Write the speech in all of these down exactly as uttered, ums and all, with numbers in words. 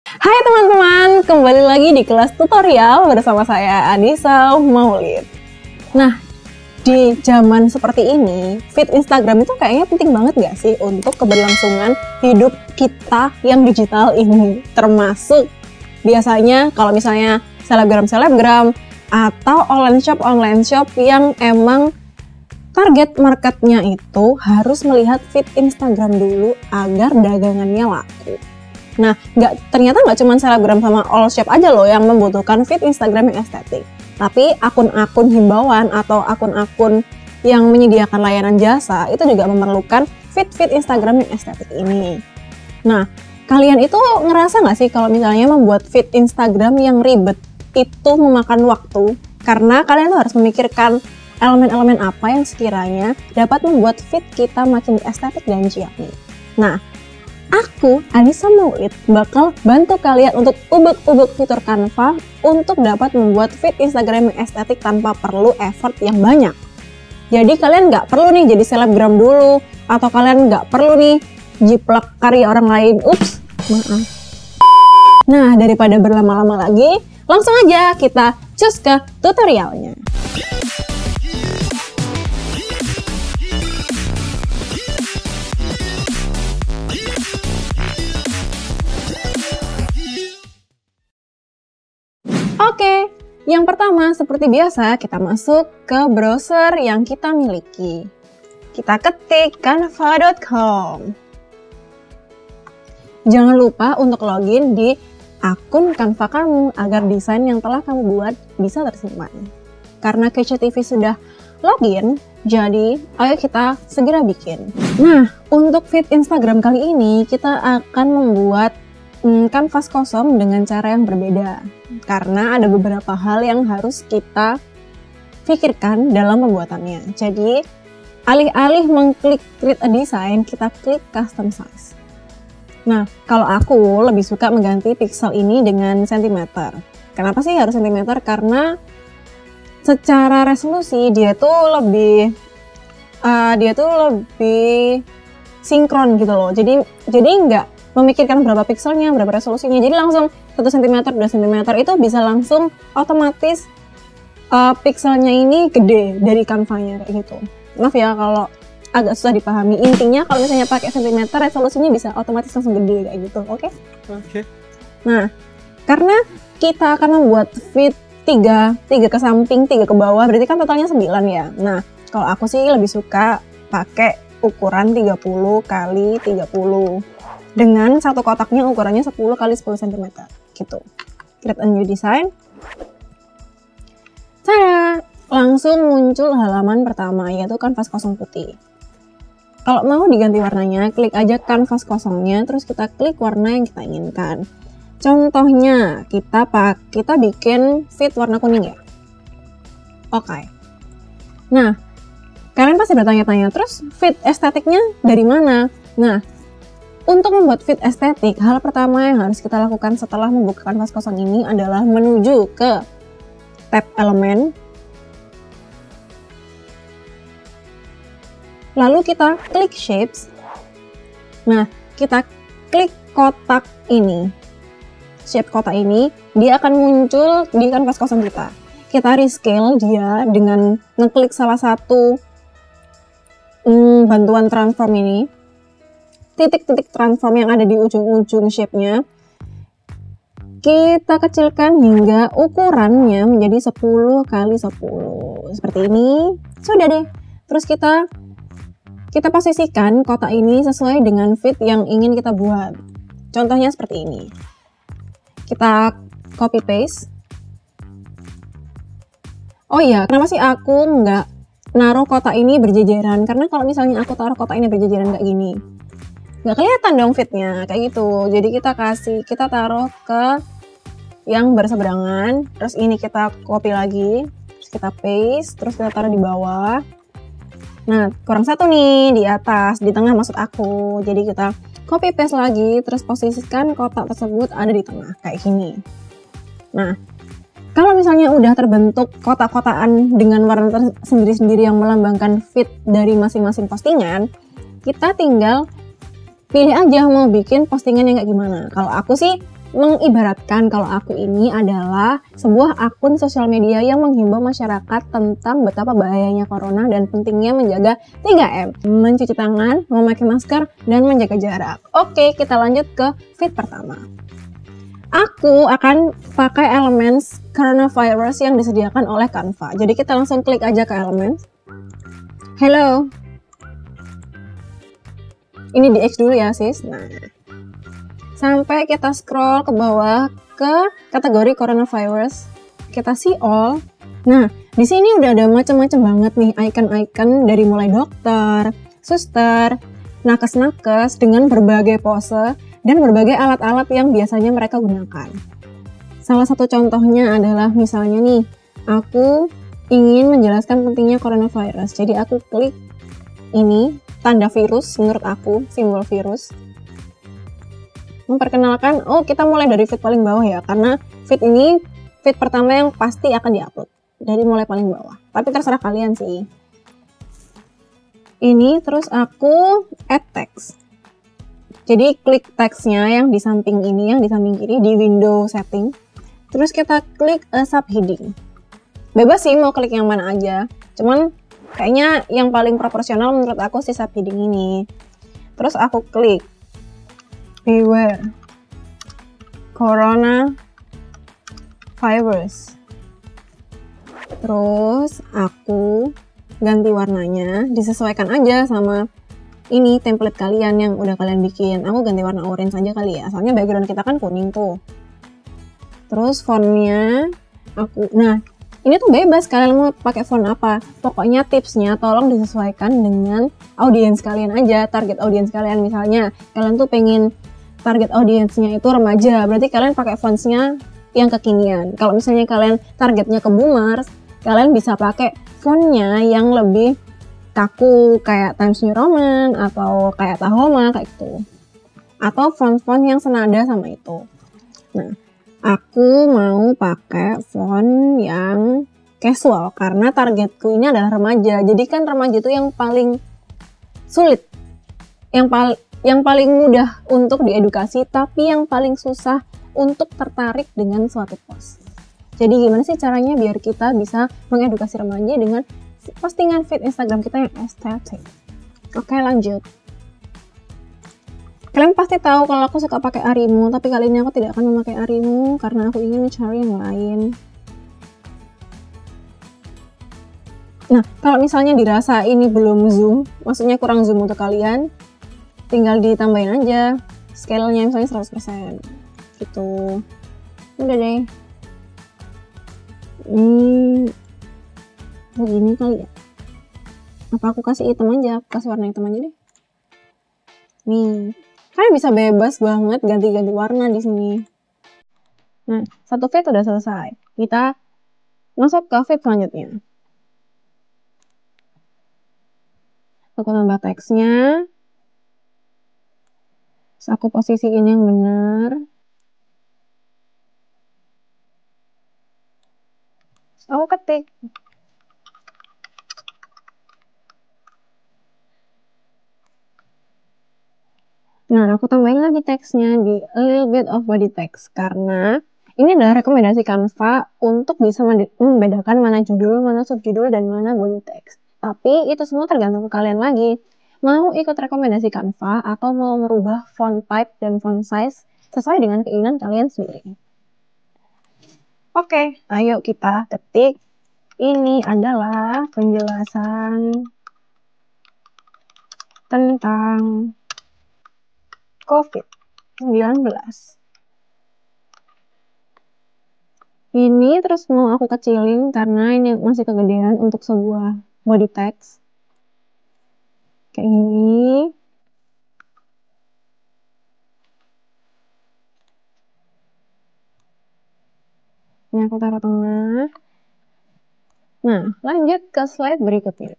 Hai teman-teman, kembali lagi di kelas tutorial bersama saya Anissa Maulid. Nah, di zaman seperti ini, feed Instagram itu kayaknya penting banget gak sih untuk keberlangsungan hidup kita yang digital ini? Termasuk biasanya kalau misalnya selebgram-selebgram atau online shop online shop yang emang target marketnya itu harus melihat feed Instagram dulu agar dagangannya laku. Nah, nggak, ternyata nggak cuma selebgram sama all shop aja loh yang membutuhkan feed Instagram yang estetik. Tapi akun-akun himbauan atau akun-akun yang menyediakan layanan jasa itu juga memerlukan feed-feed Instagram yang estetik ini. Nah, kalian itu ngerasa nggak sih kalau misalnya membuat feed Instagram yang ribet itu memakan waktu? Karena kalian tuh harus memikirkan elemen-elemen apa yang sekiranya dapat membuat feed kita makin estetik dan ciamik. Nah, aku, Anissa Maulid, bakal bantu kalian untuk ubek-ubek fitur Canva untuk dapat membuat feed Instagram yang estetik tanpa perlu effort yang banyak. Jadi kalian nggak perlu nih jadi selebgram dulu, atau kalian nggak perlu nih jiplak karya orang lain. Ups, maaf. Nah, daripada berlama-lama lagi, langsung aja kita cus ke tutorialnya. Oke, yang pertama seperti biasa kita masuk ke browser yang kita miliki. Kita ketik canva dot com. Jangan lupa untuk login di akun Canva kamu agar desain yang telah kamu buat bisa tersimpan. Karena Kece T V sudah login, jadi ayo kita segera bikin. Nah, untuk feed Instagram kali ini kita akan membuat Hmm, kanvas kosong dengan cara yang berbeda karena ada beberapa hal yang harus kita pikirkan dalam pembuatannya. Jadi alih-alih mengklik create a design, kita klik custom size. Nah, kalau aku lebih suka mengganti pixel ini dengan sentimeter. Kenapa sih harus sentimeter? Karena secara resolusi dia tuh lebih uh, dia tuh lebih sinkron gitu loh. Jadi jadi enggak memikirkan berapa pixelnya, berapa resolusinya. Jadi langsung satu sentimeter, dua sentimeter itu bisa langsung otomatis uh, pixelnya ini gede dari Canva-nya kayak gitu. Maaf ya kalau agak susah dipahami. Intinya kalau misalnya pakai sentimeter, resolusinya bisa otomatis langsung gede kayak gitu. Oke? Okay? Oke. Okay. Nah, karena kita akan membuat feed tiga, tiga ke samping, tiga ke bawah, berarti kan totalnya sembilan ya. Nah, kalau aku sih lebih suka pakai ukuran tiga puluh kali tiga puluh. Dengan satu kotaknya ukurannya sepuluh kali sepuluh sentimeter gitu. Create a new design. Saya langsung muncul halaman pertama yaitu kanvas kosong putih. Kalau mau diganti warnanya, klik aja kanvas kosongnya terus kita klik warna yang kita inginkan. Contohnya kita pak kita bikin feed warna kuning ya. Oke. Okay. Nah, kalian pasti bertanya-tanya terus feed estetiknya dari mana? Nah, untuk membuat feed estetik, hal pertama yang harus kita lakukan setelah membuka kanvas kosong ini adalah menuju ke tab elemen. Lalu kita klik shapes. Nah, kita klik kotak ini. Shape kotak ini, dia akan muncul di kanvas kosong kita. Kita rescale dia dengan ngeklik salah satu hmm, bantuan transform ini. Titik-titik transform yang ada di ujung-ujung shape-nya kita kecilkan hingga ukurannya menjadi sepuluh kali sepuluh seperti ini. Sudah deh. Terus kita kita posisikan kotak ini sesuai dengan feed yang ingin kita buat. Contohnya seperti ini. Kita copy paste. Oh iya, kenapa sih aku nggak naruh kotak ini berjejeran? Karena kalau misalnya aku taruh kotak ini berjejeran kayak gini, nggak kelihatan dong fitnya kayak gitu. Jadi kita kasih kita taruh ke yang berseberangan, terus ini kita copy lagi, terus kita paste, terus kita taruh di bawah. Nah, kurang satu nih di atas, di tengah maksud aku. Jadi kita copy paste lagi, terus posisikan kotak tersebut ada di tengah kayak gini. Nah, kalau misalnya udah terbentuk kotak-kotakan dengan warna sendiri-sendiri yang melambangkan feed dari masing-masing postingan, kita tinggal pilih aja mau bikin postingan yang kayak gimana. Kalau aku sih mengibaratkan kalau aku ini adalah sebuah akun sosial media yang menghimbau masyarakat tentang betapa bahayanya corona dan pentingnya menjaga tiga M, mencuci tangan, memakai masker, dan menjaga jarak. Oke, kita lanjut ke feed pertama. Aku akan pakai Elements Coronavirus yang disediakan oleh Canva. Jadi kita langsung klik aja ke Elements. Hello. Ini di X dulu ya sis. Nah, sampai kita scroll ke bawah ke kategori coronavirus, kita see all. Nah, di sini udah ada macam-macam banget nih icon-icon dari mulai dokter, suster, nakes-nakes dengan berbagai pose dan berbagai alat-alat yang biasanya mereka gunakan. Salah satu contohnya adalah misalnya nih, aku ingin menjelaskan pentingnya coronavirus. Jadi aku klik ini, tanda virus menurut aku, simbol virus. Memperkenalkan, oh kita mulai dari feed paling bawah ya, karena feed ini feed pertama yang pasti akan diupload dari mulai paling bawah, tapi terserah kalian sih. Ini terus aku add text, jadi klik teksnya yang di samping ini, yang di samping kiri di window setting, terus kita klik a subheading. Bebas sih mau klik yang mana aja, cuman kayaknya yang paling proporsional menurut aku si subheading ini. Terus aku klik beware corona virus. Terus aku ganti warnanya, disesuaikan aja sama ini template kalian yang udah kalian bikin. Aku ganti warna orange aja kali ya, soalnya background kita kan kuning tuh. Terus fontnya aku, nah ini tuh bebas kalian mau pakai font apa. Pokoknya tipsnya tolong disesuaikan dengan audiens kalian aja, target audiens kalian. Misalnya kalian tuh pengen target audiensnya itu remaja, berarti kalian pakai fontsnya yang kekinian. Kalau misalnya kalian targetnya ke boomers, kalian bisa pakai fontnya yang lebih kaku kayak Times New Roman atau kayak Tahoma kayak gitu, atau font-font yang senada sama itu. Nah, aku mau pakai font yang casual karena targetku ini adalah remaja. Jadi kan remaja itu yang paling sulit, yang paling yang paling mudah untuk diedukasi, tapi yang paling susah untuk tertarik dengan suatu post. Jadi gimana sih caranya biar kita bisa mengedukasi remaja dengan postingan feed Instagram kita yang estetik? Oke, lanjut. Kalian pasti tahu kalau aku suka pakai Arimu, tapi kali ini aku tidak akan memakai Arimu karena aku ingin mencari yang lain. Nah, kalau misalnya dirasa ini belum zoom, maksudnya kurang zoom untuk kalian, tinggal ditambahin aja scale-nya misalnya seratus persen gitu. Udah deh. Hmm, begini kali ya. Apa aku kasih hitam aja? Aku kasih warna hitam aja deh. Nih, kalian bisa bebas banget ganti-ganti warna di sini. Nah, satu feed udah selesai. Kita masuk ke feed selanjutnya. Aku tambah teksnya. Terus aku posisiin yang benar. Aku ketik. Nah, aku tambahin lagi teksnya di a little bit of body text karena ini adalah rekomendasi Canva untuk bisa membedakan mana judul, mana subjudul, dan mana body text. Tapi itu semua tergantung ke kalian lagi. Mau ikut rekomendasi Canva atau mau merubah font type dan font size sesuai dengan keinginan kalian sendiri. Oke, ayo kita ketik. Ini adalah penjelasan tentang covid sembilan belas. Ini terus mau aku kecilin karena ini masih kegedean untuk sebuah body text. Kayak gini. Ini aku taruh tengah. Nah, lanjut ke slide berikutnya.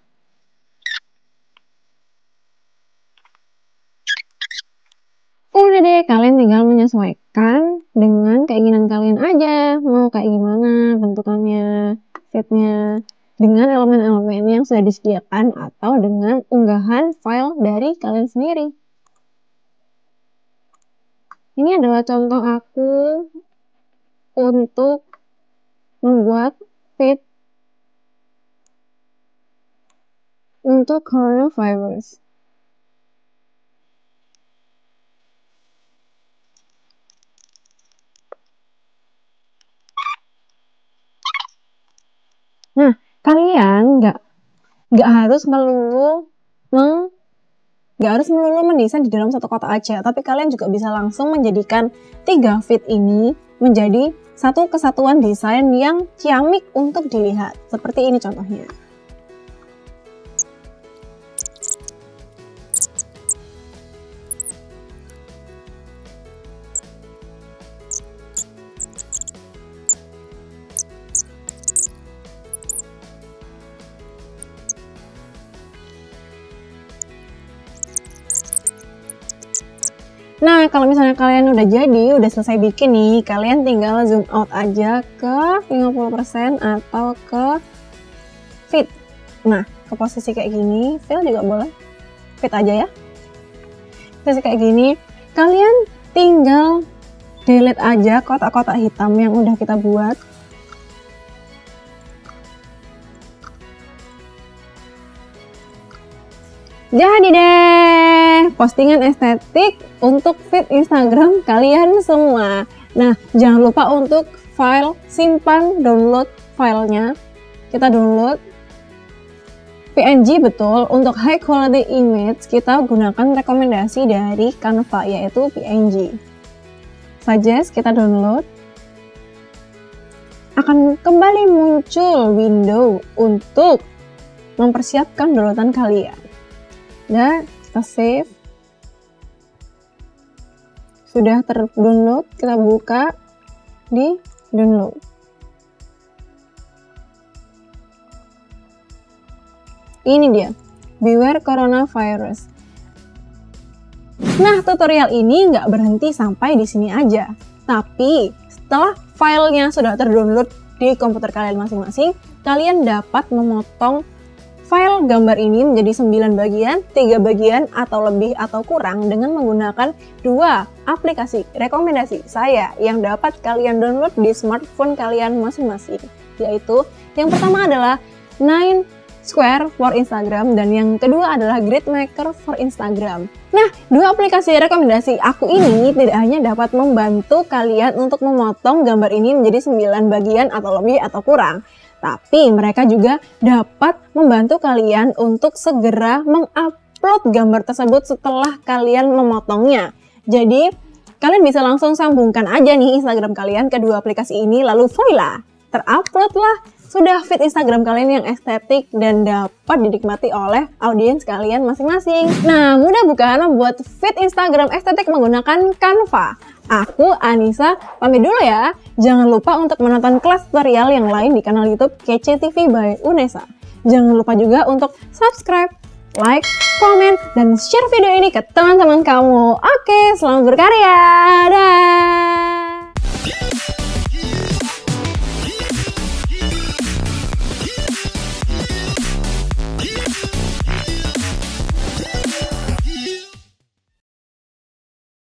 Udah deh, kalian tinggal menyesuaikan dengan keinginan kalian aja. Mau kayak gimana bentukannya, feednya, dengan elemen-elemen yang sudah disediakan atau dengan unggahan file dari kalian sendiri. Ini adalah contoh aku untuk membuat feed untuk coronavirus. Nah, kalian nggak nggak harus melulu meng nggak harus melulu mendesain di dalam satu kotak aja, tapi kalian juga bisa langsung menjadikan tiga feed ini menjadi satu kesatuan desain yang ciamik untuk dilihat. Seperti ini contohnya. Nah, kalau misalnya kalian udah jadi, udah selesai bikin nih, kalian tinggal zoom out aja ke lima puluh persen atau ke feed. Nah, ke posisi kayak gini, fill juga boleh. Feed aja ya. Posisi kayak gini, kalian tinggal delete aja kotak-kotak hitam yang udah kita buat. Jadi deh, postingan estetik untuk feed Instagram kalian semua. Nah, jangan lupa untuk file, simpan, download filenya. Kita download P N G betul. Untuk high quality image, kita gunakan rekomendasi dari Canva, yaitu P N G. Suggest, kita download. Akan kembali muncul window untuk mempersiapkan downloadan kalian. Nah, kita save. Sudah terdownload, kita buka di download. Ini dia, Beware Coronavirus. Nah, tutorial ini nggak berhenti sampai di sini aja. Tapi, setelah filenya sudah terdownload di komputer kalian masing-masing, kalian dapat memotong file gambar ini menjadi sembilan bagian, tiga bagian atau lebih atau kurang dengan menggunakan dua aplikasi rekomendasi saya yang dapat kalian download di smartphone kalian masing-masing. Yaitu yang pertama adalah Nine Square for Instagram dan yang kedua adalah Gridmaker for Instagram. Nah, dua aplikasi rekomendasi aku ini tidak hanya dapat membantu kalian untuk memotong gambar ini menjadi sembilan bagian atau lebih atau kurang, tapi mereka juga dapat membantu kalian untuk segera mengupload gambar tersebut setelah kalian memotongnya. Jadi, kalian bisa langsung sambungkan aja nih Instagram kalian ke dua aplikasi ini, lalu voila, terupload lah sudah feed Instagram kalian yang estetik dan dapat dinikmati oleh audiens kalian masing-masing. Nah, mudah bukan membuat feed Instagram estetik menggunakan Canva? Aku, Anissa, pamit dulu ya. Jangan lupa untuk menonton kelas tutorial yang lain di kanal YouTube Kece T V by Unesa. Jangan lupa juga untuk subscribe, like, komen, dan share video ini ke teman-teman kamu. Oke, selamat berkarya. Dah.